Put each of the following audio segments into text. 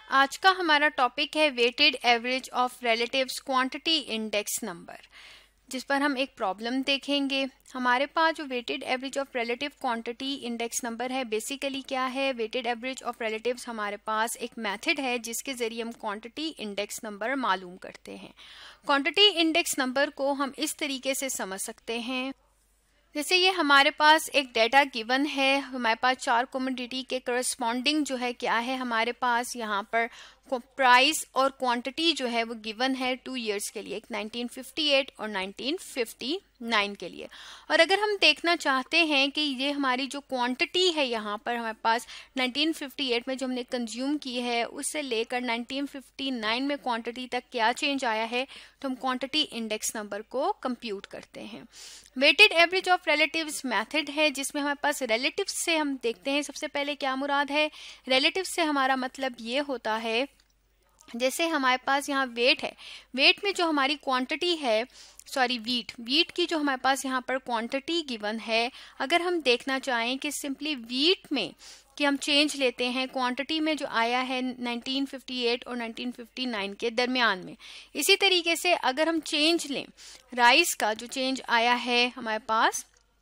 आज का हमारा टॉपिक है weighted average of relatives quantity index number, जिस पर हम एक प्रॉब्लम देखेंगे। हमारे पास जो weighted average of relative quantity index number है, बेसिकली क्या है, वेटेड एवरेज ऑफ रिलेटिव्स हमारे पास एक मेथड है जिसके जरिए हम क्वांटिटी इंडेक्स नंबर मालूम करते हैं। क्वांटिटी इंडेक्स नंबर को हम इस तरीके से समझ सकते हैं, जैसे ये हमारे पास एक डेटा गिवन है, हमारे पास 4 कमोडिटी के करस्पॉन्डिंग जो है क्या है, हमारे पास यहाँ पर प्राइस और क्वांटिटी जो है वो गिवन है 2 इयर्स के लिए, 1958 और 1959 के लिए। और अगर हम देखना चाहते हैं कि ये हमारी जो क्वांटिटी है यहाँ पर हमारे पास 1958 में जो हमने कंज्यूम की है उससे लेकर 1959 में क्वांटिटी तक क्या चेंज आया है, तो हम क्वांटिटी इंडेक्स नंबर को कंप्यूट करते हैं। Weighted average of relatives method है जिसमें हमारे पास रिलेटिव्स से हम देखते हैं। सबसे पहले क्या मुराद है, रिलेटिव्स से हमारा मतलब ये होता है, जैसे हमारे पास यहाँ वेट है, वेट में जो हमारी क्वांटिटी है, वीट की जो हमारे पास यहाँ पर क्वांटिटी गिवन है, अगर हम देखना चाहें कि सिंपली वीट में कि हम चेंज लेते हैं क्वांटिटी में जो आया है 1958 और 1959 के दरमियान में, इसी तरीके से अगर हम चेंज लें राइस का जो चेंज आया है हमारे पास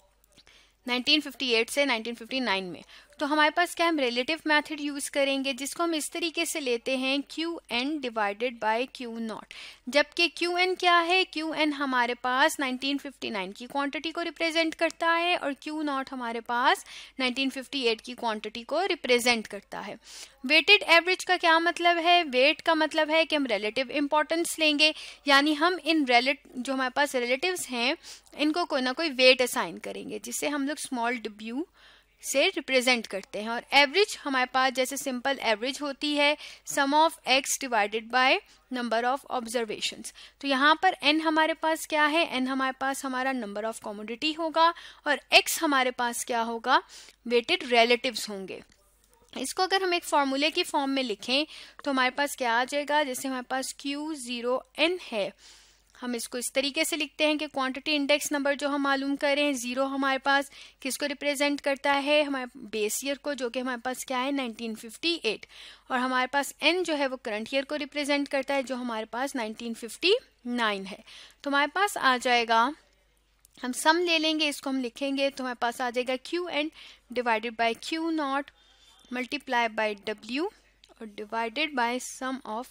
1958 से 1959 में, तो हमारे पास क्या, हम रिलेटिव मेथड यूज करेंगे जिसको हम इस तरीके से लेते हैं QN डिवाइडेड बाय Q0, जबकि QN क्या है, QN हमारे पास 1959 की क्वांटिटी को रिप्रेजेंट करता है और Q0 हमारे पास 1958 की क्वांटिटी को रिप्रेजेंट करता है। वेटेड एवरेज का क्या मतलब है, वेट का मतलब है कि हम रिलेटिव इंपॉर्टेंस लेंगे, यानी हम इन जो हमारे पास रिलेटिव्स हैं इनको कोई ना कोई वेट असाइन करेंगे जिससे हम लोग स्मॉल w से रिप्रेजेंट करते हैं। और एवरेज हमारे पास जैसे सिंपल एवरेज होती है sum of x divided by number of observations, तो यहाँ पर n हमारे पास क्या है, n हमारे पास हमारा नंबर ऑफ कमोडिटी होगा और x हमारे पास क्या होगा, वेटेड रिलेटिव्स होंगे। इसको अगर हम एक फॉर्मूले की फॉर्म में लिखें तो हमारे पास क्या आ जाएगा, जैसे हमारे पास Q0n है, हम इसको इस तरीके से लिखते हैं कि क्वांटिटी इंडेक्स नंबर जो हम मालूम करें, 0 हमारे पास किसको रिप्रेजेंट करता है, हमारे बेस ईयर को, जो कि हमारे पास क्या है 1958, और हमारे पास n जो है वो करंट ईयर को रिप्रेजेंट करता है जो हमारे पास 1959 है। तो हमारे पास आ जाएगा, हम सम ले लेंगे, इसको हम लिखेंगे तो हमारे पास आ जाएगा QN divided by Q0 multiply by W और divided by sum of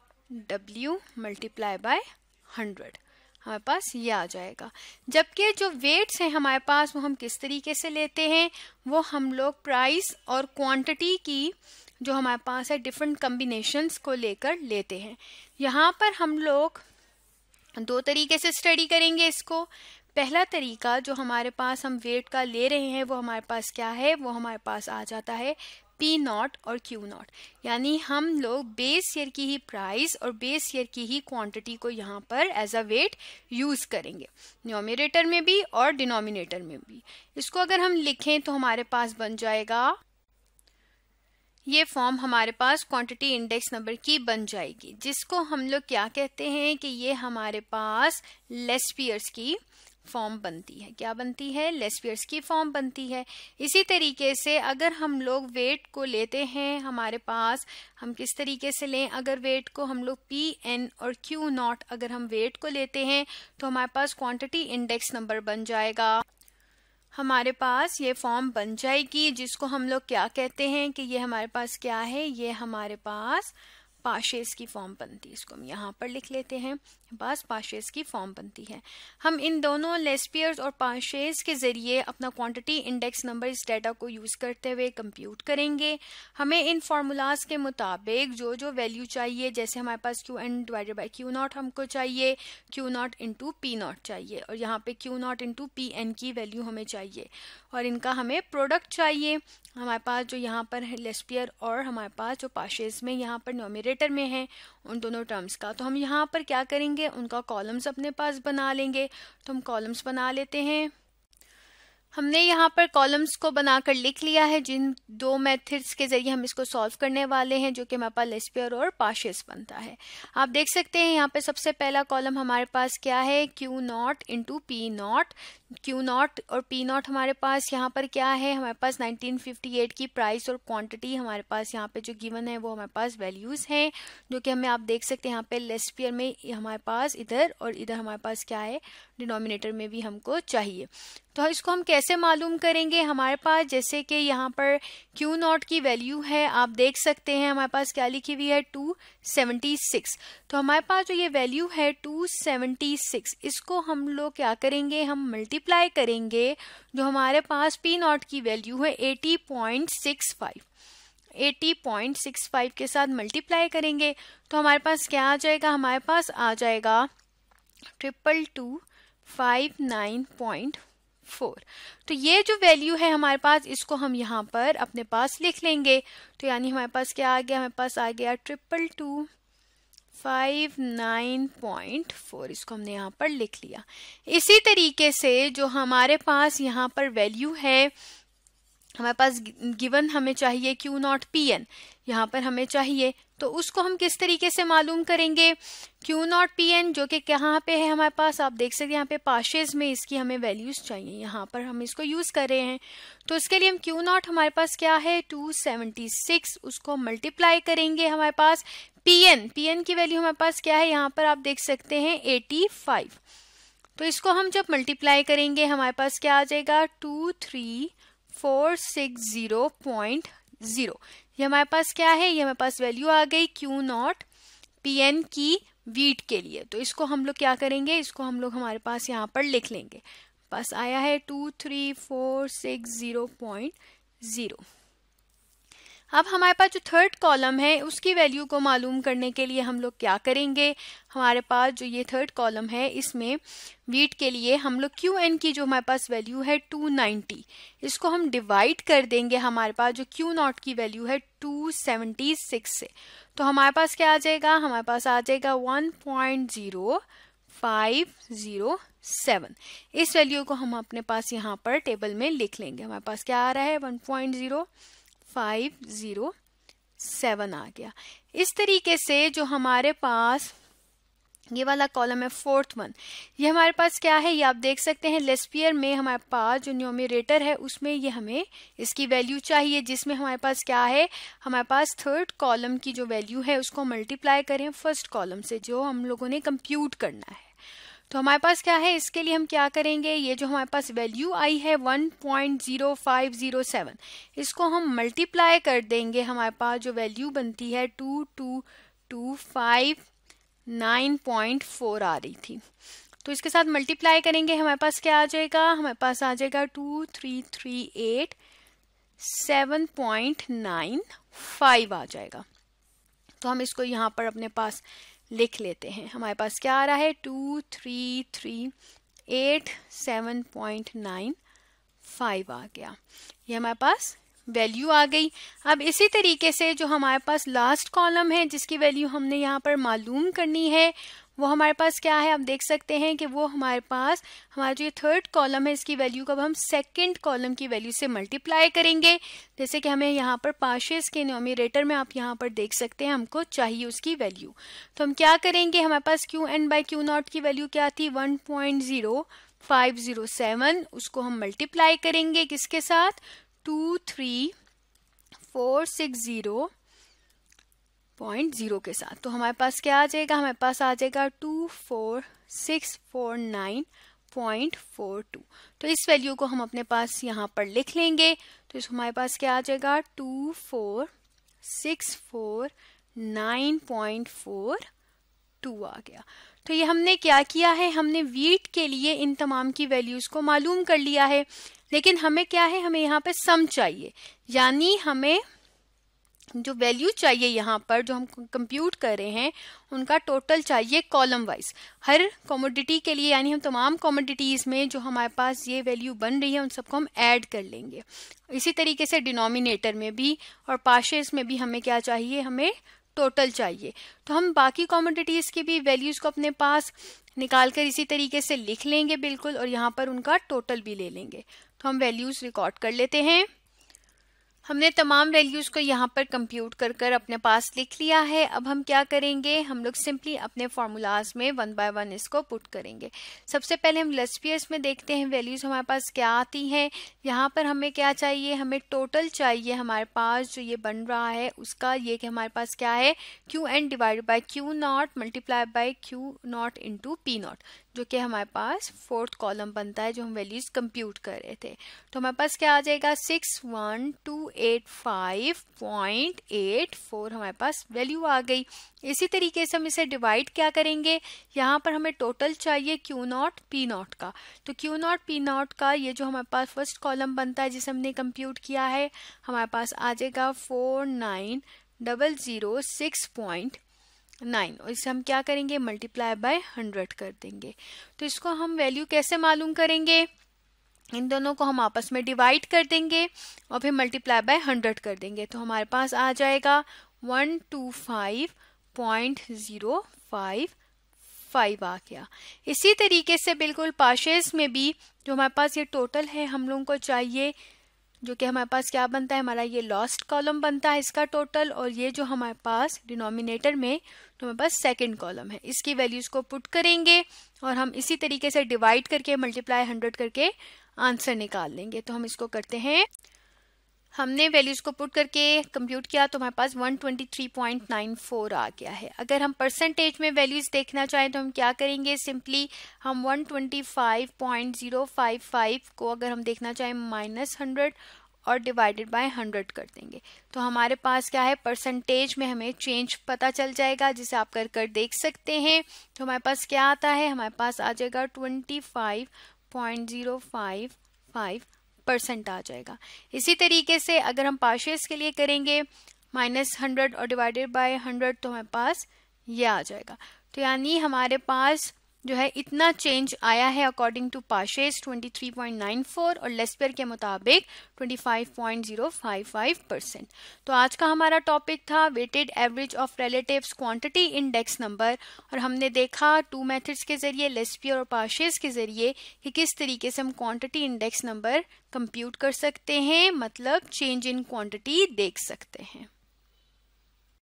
W multiply by 100, हमारे पास ये आ जाएगा। जबकि जो वेट्स हैं हमारे पास वो हम किस तरीके से लेते हैं, वो हम लोग प्राइस और क्वांटिटी की जो हमारे पास है डिफरेंट कॉम्बिनेशंस को लेकर लेते हैं। यहाँ पर हम लोग 2 तरीके से स्टडी करेंगे इसको। पहला तरीका जो हमारे पास हम वेट का ले रहे हैं वो हमारे पास क्या है, वो हमारे पास आ जाता है P0 और Q0, यानी हम लोग बेस ईयर की ही प्राइस और बेस ईयर की ही क्वांटिटी को यहाँ पर एज अ वेट यूज करेंगे, न्यूमरेटर में भी और डिनोमिनेटर में भी। इसको अगर हम लिखें तो हमारे पास बन जाएगा, ये फॉर्म हमारे पास क्वांटिटी इंडेक्स नंबर की बन जाएगी, जिसको हम लोग क्या कहते हैं कि ये हमारे पास लेस्पियर्स की फॉर्म बनती है। क्या बनती है, लेस्पियर्स की फॉर्म बनती है। इसी तरीके से अगर हम लोग वेट को लेते हैं, हमारे पास हम किस तरीके से लें, अगर वेट को हम लोग PN और Q0 अगर हम वेट को लेते हैं तो हमारे पास क्वांटिटी इंडेक्स नंबर बन जाएगा, हमारे पास ये फॉर्म बन जाएगी जिसको हम लोग क्या कहते हैं कि ये हमारे पास क्या है, ये हमारे पास पाशेस की फॉर्म बनती है। इसको हम यहाँ पर लिख लेते हैं, बस पाशेस की फॉर्म बनती है। हम इन दोनों लेस्पियर्स और पाशेस के जरिए अपना क्वांटिटी इंडेक्स नंबर इस डेटा को यूज करते हुए कंप्यूट करेंगे। हमें इन फॉर्मूलाज के मुताबिक जो जो वैल्यू चाहिए, जैसे हमारे पास QN डिवाइडेड बाय Q0 हमको चाहिए, Q0 इंटू P0 चाहिए, और यहाँ पे Q0 इंटू PN की वैल्यू हमें चाहिए, और इनका हमें प्रोडक्ट चाहिए। हमारे पास जो यहाँ पर है लेस्पियर और हमारे पास जो पाशेस में यहाँ पर न्यूमरेटर में है उन दोनों टर्म्स का, तो हम यहाँ पर क्या करेंगे, उनका कॉलम्स अपने पास बना लेंगे। तो हम कॉलम्स बना लेते हैं। हमने यहाँ पर कॉलम्स को बनाकर लिख लिया है, जिन दो मेथड्स के जरिए हम इसको सॉल्व करने वाले हैं, जो कि हमारे पास लेस्पेयर और पाशेस बनता है। आप देख सकते हैं यहाँ पे सबसे पहला कॉलम हमारे पास क्या है, Q naught into P naught. Q naught और पी नॉट हमारे पास यहाँ पर क्या है, हमारे पास 1958 की प्राइस और क्वांटिटी हमारे पास यहाँ पे जो गिवन है वो हमारे पास वैल्यूज हैं, जो कि हमें आप देख सकते हैं यहाँ पे लेस्पेयर में हमारे पास इधर और इधर हमारे पास क्या है, डिनोमिनेटर में भी हमको चाहिए। तो इसको हम कैसे मालूम करेंगे, हमारे पास जैसे कि यहाँ पर क्यू नॉट की वैल्यू है, आप देख सकते हैं हमारे पास क्या लिखी हुई है, 276। तो हमारे पास जो ये वैल्यू है 276, इसको हम लोग क्या करेंगे, हम मल्टीप्लाई करेंगे जो हमारे पास पी नॉट की वैल्यू है 80.65। 80.65 के साथ मल्टीप्लाई करेंगे तो हमारे पास क्या आ जाएगा, हमारे पास आ जाएगा 22259.4। तो ये जो वैल्यू है हमारे पास, इसको हम यहाँ पर अपने पास लिख लेंगे। तो यानी हमारे पास क्या आ गया, हमारे पास आ गया 22259.4, इसको हमने यहाँ पर लिख लिया। इसी तरीके से जो हमारे पास यहाँ पर वैल्यू है, हमारे पास गिवन हमें चाहिए क्यू नॉट पी एन, यहाँ पर हमें चाहिए, तो उसको हम किस तरीके से मालूम करेंगे, क्यू नॉट पी एन जो कि कहाँ पे है हमारे पास, आप देख सकते हैं यहाँ पे पाशेज में इसकी हमें वैल्यूज चाहिए, यहाँ पर हम इसको यूज कर रहे हैं। तो इसके लिए हम क्यू नॉट हमारे पास क्या है 276, उसको मल्टीप्लाई करेंगे हमारे पास पी एन की वैल्यू हमारे पास क्या है, यहाँ पर आप देख सकते हैं 85। तो इसको हम जब मल्टीप्लाई करेंगे हमारे पास क्या आ जाएगा 23460.0। ये हमारे पास क्या है, ये हमारे पास वैल्यू आ गई क्यू नॉट पी एन की वीट के लिए। तो इसको हम लोग क्या करेंगे, इसको हम लोग हमारे पास यहाँ पर लिख लेंगे, पास आया है 23460.0। अब हमारे पास जो थर्ड कॉलम है उसकी वैल्यू को मालूम करने के लिए हम लोग क्या करेंगे, हमारे पास जो ये थर्ड कॉलम है इसमें वीट के लिए हम लोग क्यू एन की जो हमारे पास वैल्यू है 290, इसको हम डिवाइड कर देंगे हमारे पास जो क्यू नॉट की वैल्यू है 276 से। तो हमारे पास क्या आ जाएगा, हमारे पास आ जाएगा 1.0507। इस वैल्यू को हम अपने पास यहाँ पर टेबल में लिख लेंगे। हमारे पास क्या आ रहा है 1.0507 आ गया। इस तरीके से जो हमारे पास ये वाला कॉलम है फोर्थ वन, ये हमारे पास क्या है, ये आप देख सकते हैं लेस्पेयर में हमारे पास जो न्यूमरेटर है उसमें ये हमें इसकी वैल्यू चाहिए, जिसमें हमारे पास क्या है, हमारे पास थर्ड कॉलम की जो वैल्यू है उसको मल्टीप्लाई करें फर्स्ट कॉलम से जो हम लोगों ने कंप्यूट करना है। तो हमारे पास क्या है, इसके लिए हम क्या करेंगे, ये जो हमारे पास वैल्यू आई है 1.0507, इसको हम मल्टीप्लाई कर देंगे, हमारे पास जो वैल्यू बनती है 22259.4 आ रही थी। तो इसके साथ मल्टीप्लाई करेंगे हमारे पास क्या आ जाएगा, हमारे पास आ जाएगा 2338.7.95 आ जाएगा। तो हम इसको यहाँ पर अपने पास लिख लेते हैं। हमारे पास क्या आ रहा है 2338.7.95 आ गया, ये हमारे पास वैल्यू आ गई। अब इसी तरीके से जो हमारे पास लास्ट कॉलम है जिसकी वैल्यू हमने यहाँ पर मालूम करनी है वो हमारे पास क्या है, आप देख सकते हैं कि वो हमारे पास हमारा जो ये थर्ड कॉलम है इसकी वैल्यू को अब हम सेकंड कॉलम की वैल्यू से मल्टीप्लाई करेंगे। जैसे कि हमें यहाँ पर पाशेस के न्यूमरेटर में आप यहाँ पर देख सकते हैं हमको चाहिए उसकी वैल्यू। तो हम क्या करेंगे, हमारे पास Q N by Q naught की वैल्यू क्या थी 1.0507, उसको हम मल्टीप्लाई करेंगे किसके साथ 23460.0 के साथ। तो हमारे पास क्या आ जाएगा, हमारे पास आ जाएगा 24649.42। तो इस वैल्यू को हम अपने पास यहाँ पर लिख लेंगे। तो इस हमारे पास क्या आ जाएगा 24649.42 आ गया। तो ये हमने क्या किया है, हमने वीट के लिए इन तमाम की वैल्यूज को मालूम कर लिया है, लेकिन हमें क्या है, हमें यहाँ पे सम चाहिए, यानी हमें जो वैल्यू चाहिए यहाँ पर जो हम कंप्यूट कर रहे हैं उनका टोटल चाहिए कॉलम वाइज हर कमोडिटी के लिए, यानी हम तमाम कमोडिटीज में जो हमारे पास ये वैल्यू बन रही है उन सबको हम ऐड कर लेंगे। इसी तरीके से डिनोमिनेटर में भी और पाशेस में भी हमें क्या चाहिए, हमें टोटल चाहिए। तो हम बाकी कमोडिटीज की भी वैल्यूज को अपने पास निकाल कर इसी तरीके से लिख लेंगे बिल्कुल, और यहाँ पर उनका टोटल भी ले लेंगे। तो हम वैल्यूज रिकॉर्ड कर लेते हैं। हमने तमाम वैल्यूज़ को यहाँ पर कंप्यूट कर कर अपने पास लिख लिया है। अब हम क्या करेंगे, हम लोग सिंपली अपने फार्मूलाज में 1 बाय 1 इसको पुट करेंगे। सबसे पहले हम लेस्पियर्स में देखते हैं वैल्यूज़ हमारे पास क्या आती हैं। यहाँ पर हमें क्या चाहिए, हमें टोटल चाहिए हमारे पास जो ये बन रहा है उसका, ये कि हमारे पास क्या है, Qn divided by Q0 multiply by Q0 into P0, जो कि हमारे पास फोर्थ कॉलम बनता है जो हम वैल्यूज कंप्यूट कर रहे थे। तो हमारे पास क्या आ जाएगा, 61285.84 हमारे पास वैल्यू आ गई। इसी तरीके से हम इसे डिवाइड क्या करेंगे, यहाँ पर हमें टोटल चाहिए Q0 P0 का। तो Q0 P0 का ये जो हमारे पास फर्स्ट कॉलम बनता है जिसे हमने कंप्यूट किया है, हमारे पास आ जाएगा 49,006.9, और इसे हम क्या करेंगे, मल्टीप्लाई बाय 100 कर देंगे। तो इसको हम वैल्यू कैसे मालूम करेंगे, इन दोनों को हम आपस में डिवाइड कर देंगे और फिर मल्टीप्लाई बाय 100 कर देंगे। तो हमारे पास आ जाएगा 125.055 आ गया। इसी तरीके से बिल्कुल पाशेस में भी जो हमारे पास ये टोटल है हम लोगों को चाहिए, जो कि हमारे पास क्या बनता है, हमारा ये लास्ट कॉलम बनता है इसका टोटल, और ये जो हमारे पास डिनोमिनेटर में तो हमारे पास सेकंड कॉलम है, इसकी वैल्यूज को पुट करेंगे और हम इसी तरीके से डिवाइड करके मल्टीप्लाई 100 करके आंसर निकाल लेंगे। तो हम इसको करते हैं, हमने वैल्यूज को पुट करके कंप्यूट किया तो हमारे पास 123.94 आ गया है। अगर हम परसेंटेज में वैल्यूज देखना चाहें तो हम क्या करेंगे, सिंपली हम 125.055 को अगर हम देखना चाहें -100 और डिवाइडेड बाय 100 कर देंगे तो हमारे पास क्या है, परसेंटेज में हमें चेंज पता चल जाएगा, जिसे आप कर कर देख सकते हैं। तो हमारे पास क्या आता है, हमारे पास आ जाएगा 25.055% आ जाएगा। इसी तरीके से अगर हम पार्शियल्स के लिए करेंगे -100 और डिवाइडेड बाय 100 तो हमारे पास ये आ जाएगा। तो यानी हमारे पास जो है इतना चेंज आया है अकॉर्डिंग टू पार्शियल्स 23.94 और लेस्पेयर के मुताबिक 25.055%। तो आज का हमारा टॉपिक था weighted average of relatives quantity index number, और हमने देखा 2 मेथड्स के जरिए, लेस्पेयर और पार्शियल्स के जरिए, कि किस तरीके से हम क्वांटिटी इंडेक्स नंबर कंप्यूट कर सकते हैं, मतलब चेंज इन क्वांटिटी देख सकते हैं।